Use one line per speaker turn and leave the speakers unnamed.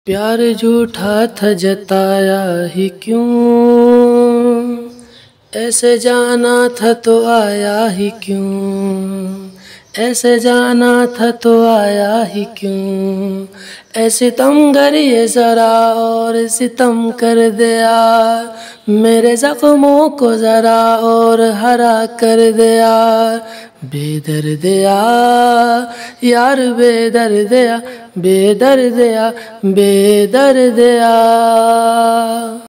प्यार झूठा था जताया ही क्यों, ऐसे जाना था तो आया ही क्यों, ऐसे जाना था तो आया ही क्यों। ऐ सितम करिए ज़रा और सितम कर दिया, मेरे ज़ख्मों को ज़रा और हरा कर दिया। बेदर्दिया यार बेदर्दिया, बेदर्दिया बेदर्दिया।